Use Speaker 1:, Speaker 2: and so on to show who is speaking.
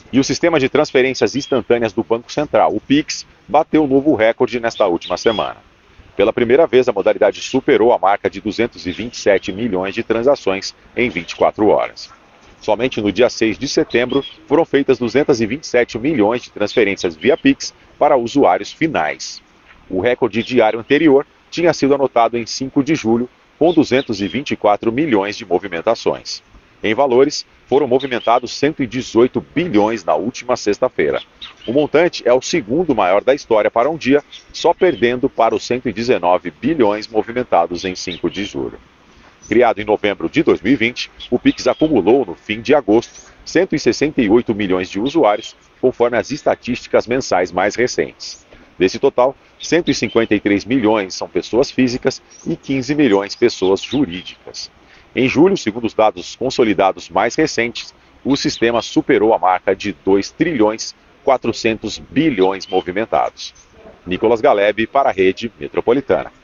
Speaker 1: E o sistema de transferências instantâneas do Banco Central, o Pix, bateu um novo recorde nesta última semana. Pela primeira vez, a modalidade superou a marca de 227 milhões de transações em 24 horas. Somente no dia 6 de setembro foram feitas 227 milhões de transferências via Pix para usuários finais. O recorde diário anterior tinha sido anotado em 5 de julho, com 224 milhões de movimentações. Em valores, foram movimentados 118 bilhões na última sexta-feira. O montante é o segundo maior da história para um dia, só perdendo para os 119 bilhões movimentados em 5 de julho. Criado em novembro de 2020, o Pix acumulou, no fim de agosto, 168 milhões de usuários, conforme as estatísticas mensais mais recentes. Desse total, 153 milhões são pessoas físicas e 15 milhões pessoas jurídicas. Em julho, segundo os dados consolidados mais recentes, o sistema superou a marca de 2 trilhões 400 bilhões movimentados. Nicolas Galeb para a Rede Metropolitana.